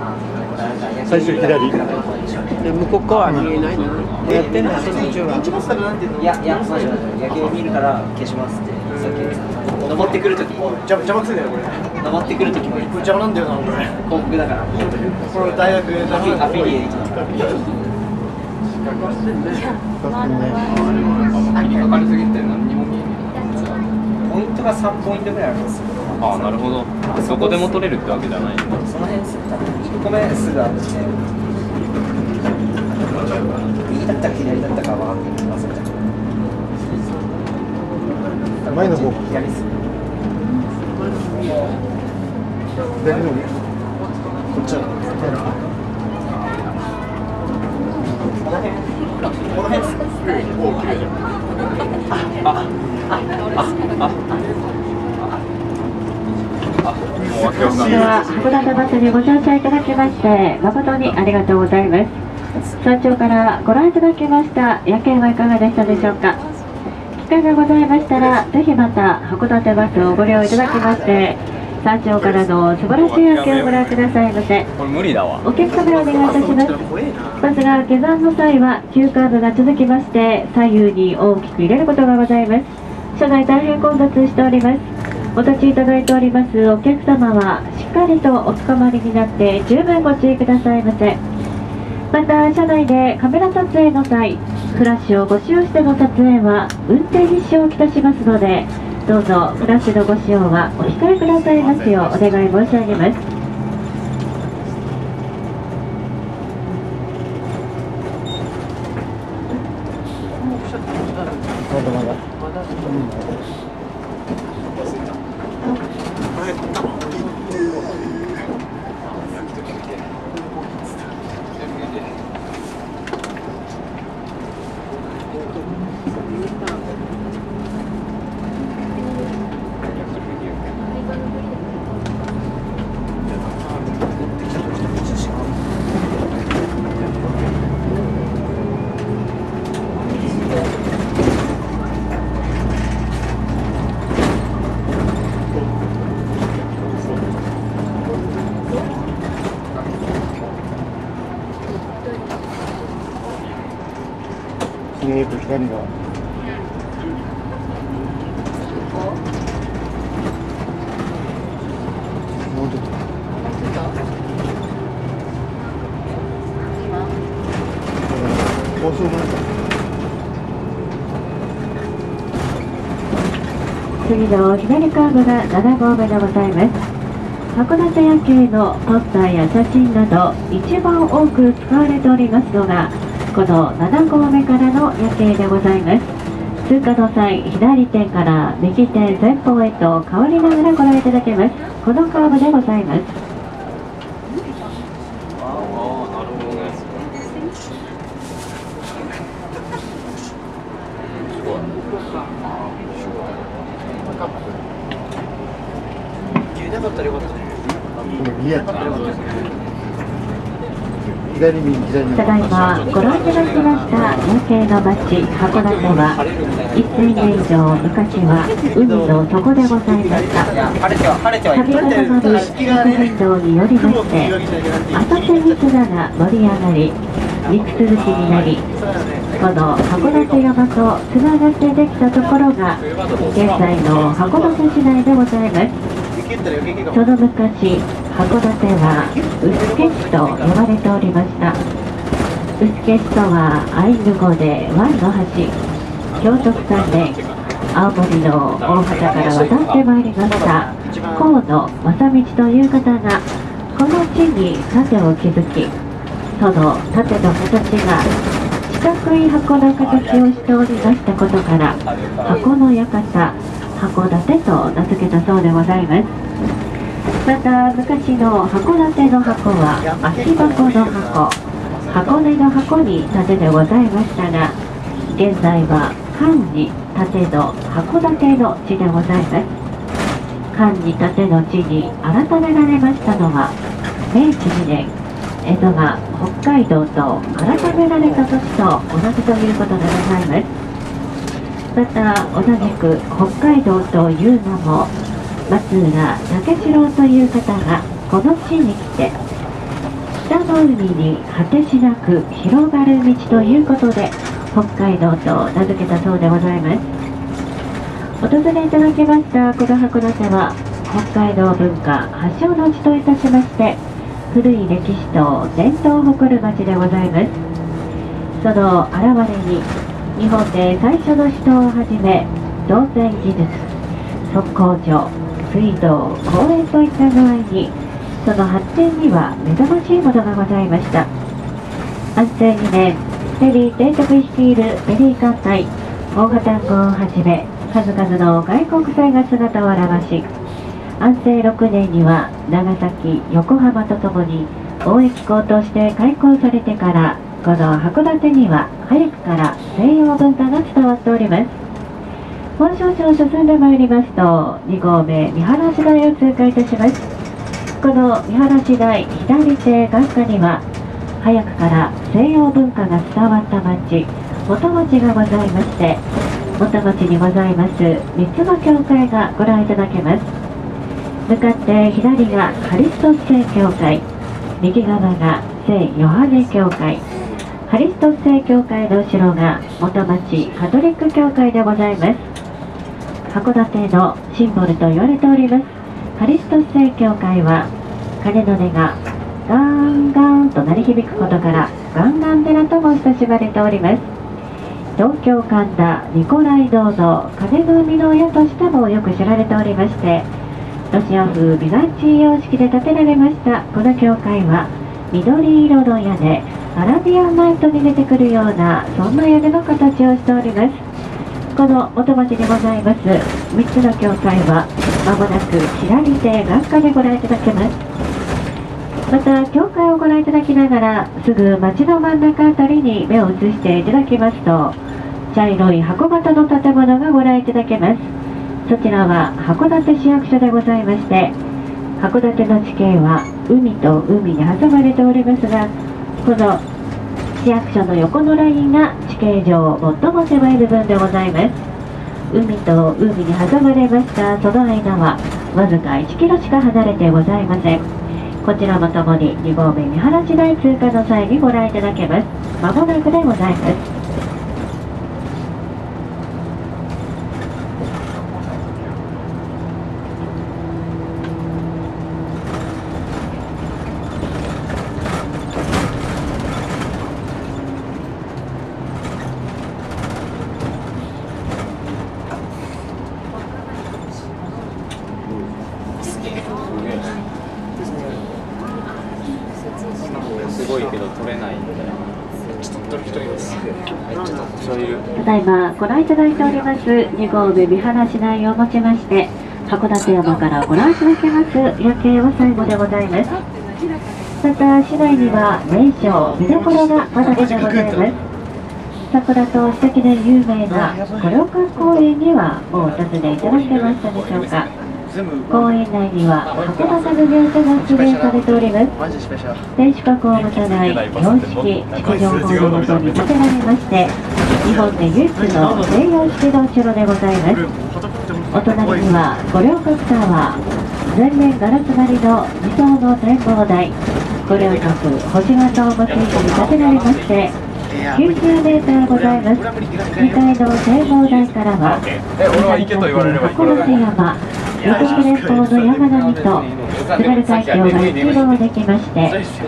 最初左。で向こう側見えないな。やってんのその途中は。 いやマジ夜景見るから消しますってさっき言ってた。登ってくるとき邪魔くせえだよこれ。 登ってくるときも邪魔なんだよなこれ。 広告だから。 これ大学アフィリエイト。 かかりすぎて何にも見えない。 ポイントが3ポイントぐらいあるんですよ。 ああ、なるほど。どこでも取れるってわけじゃない。 その辺すぐ1個目すぐあって、右だったか左だったか分かんないけど忘れちゃった。 前の方。 左っす。 左の方。こっちだ。 この辺です。おお、綺麗じゃん。 それでは函館バスにご乗車いただきまして誠にありがとうございます。山頂からご覧いただきました夜景はいかがでしたでしょうか。機会がございましたらぜひまた函館バスをご利用いただきまして山頂からの素晴らしい夜景をご覧くださいませ。 これ無理だわ。 お客様お願いいたします。バスが下山の際は急カーブが続きまして左右に大きく揺れることがございます。車内大変混雑しております。お立ちいただいておりますお客様はしっかりとおつかまりになって十分ご注意くださいませ。また車内でカメラ撮影の際フラッシュをご使用しての撮影は運転に支障をきたしますのでどうぞフラッシュのご使用はお控えくださいますようお願い申し上げます。 左が。もうちょっと。高速なんだ。 次の左カーブが7号目でございます。函館夜景のポスターや写真など一番多く使われておりますのがこの7号目からの夜景でございます。通過の際左手から右手前方へと変わりながらご覧いただけます。このカーブでございます。 なかったらよかったね。右やったらよかった。左右左右。 ただいまご覧いただきました夜景の街函館は1000年以上昔は海の底でございました。度重なる地殻変動によりまして浅瀬に砂が盛り上がり陸続きになりこの函館山とつながってできたところが現在の函館市内でございます。その昔、函館は臼家市と呼ばれておりました。臼家市とはアイヌ語で湾の橋、京都府産で青森の大畑から渡ってまいりました河野正道という方がこの地に盾を築き、その盾の形が四角い箱の形をしておりましたことから箱の館函館と名付けたそうでございます。また昔の函館の箱は足箱の箱、箱根の箱に盾でございましたが現在は漢に盾の函館の地でございます。漢に盾の地に改められましたのは明治2年江戸が北海道と改められた年と同じということでございます。また同じく北海道というのも松浦武四郎という方がこの地に来て北の海に果てしなく広がる道ということで北海道と名付けたそうでございます。お尋ねいただきましたこの函館は北海道文化発祥の地といたしまして古い歴史と伝統を誇る町でございます。その現れに日本で最初の首都をはじめ造船技術、測候所、水道、公園といった具合にその発展には目覚ましいものがございました。安政2年ペリー提督率いるペリー艦隊大破単号をはじめ数々の外国船が姿を現し安政6年には長崎、横浜とともに貿易港として開港されてからこの函館には早くから西洋文化が伝わっております。もう少々進んでまいりますと2号目見晴台を通過いたします。この見晴台左手眼下には早くから西洋文化が伝わった町元町がございまして元町にございます3つの教会がご覧いただけます。向かって左がカリストス聖教会、右側が聖ヨハネ教会、カリストス聖教会の後ろが元町カトリック教会でございます。函館のシンボルと言われておりますカリストス聖教会は鐘の音がガーンガーンと鳴り響くことからガンガン寺とも親しまれております。東京神田ニコライ銅像鐘の生みの親としてもよく知られておりましてロシア風ビザンチン様式で建てられましたこの教会は緑色の屋根アラビアンナイトに出てくるようなそんな屋根の形をしております。この元町にございます3つの教会はまもなく左手眼下でご覧いただけます。また教会をご覧いただきながらすぐ町の真ん中あたりに目を移していただきますと茶色い箱型の建物がご覧いただけます。そちらは函館市役所でございまして函館の地形は海と海に挟まれておりますがこの市役所の横のラインが地形上最も狭い部分でございます。海と海に挟まれましたその間はわずか1キロしか離れてございません。こちらもともに2号目見晴台通過の際にご覧いただけます。まもなくでございます。 すごいけど取れないみたいな。ちょっと取る人います。 ただいまご覧いただいております2号目見晴台をもちまして函館山からご覧いただけます夜景は最後でございます。また市内には名所見どころがまだでございます。桜と史跡で有名な五稜郭公園にはもうお尋ねいただけましたでしょうか。公園内には函館の描写が出現されております。天守閣を持たない標識築城法のもとに建てられまして日本で唯一の西洋式のお城でございます。お隣には五稜郭タワー全面ガラス張りの理想の展望台五稜郭星型をモチーフに建てられまして90メーターございます。2階の展望台からは函館山四国連峰の山並みと津軽海峡が一望できまして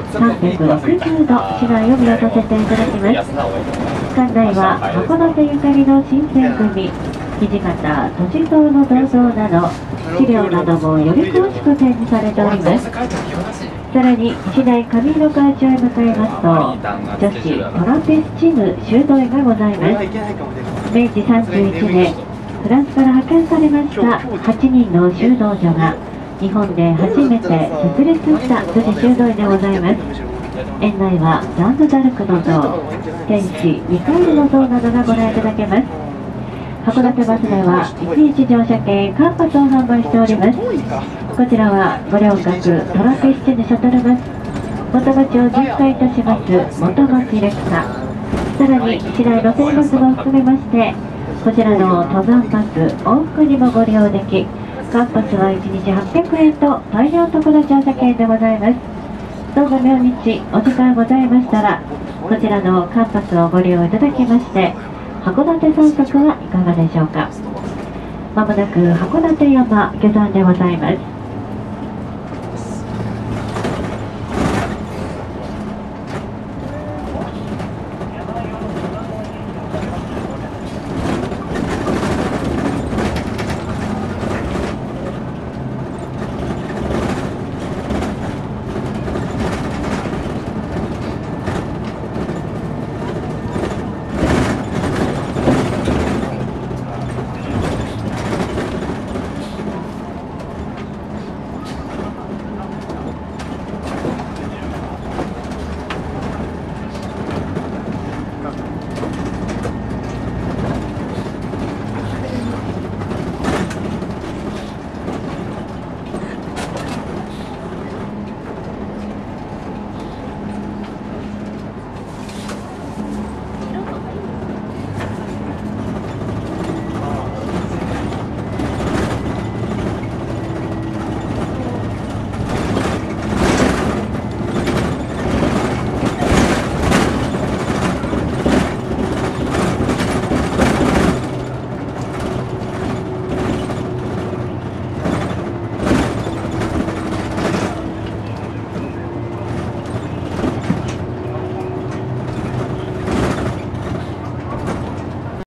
360度市内を見渡せていただきます。館内は函館ゆかりの新選組土方歳三の銅像など資料などもより詳しく展示されております。さらに市内上色川町へ向かいますと女子トラペスチヌ修道院がございます。明治31年フランスから派遣されました8人の修道女が日本で初めて設立した女子修道院でございます。園内はジャンヌ・ダルクの像、天使ミカエルの像などがご覧いただけます。函館バスでは1日乗車券カンパスを販売しております。こちらは五稜郭トラペスチヌシャトルバス元町を巡回いたします元町レクサさらに市内路線バスも含めましてこちらの登山バス往復にもご利用できカンパスは1日800円と大量特大乗車券でございます。 どうぞ明日お時間ございましたらこちらのカンパスをご利用いただきまして函館散策はいかがでしょうか。まもなく函館山下山でございます。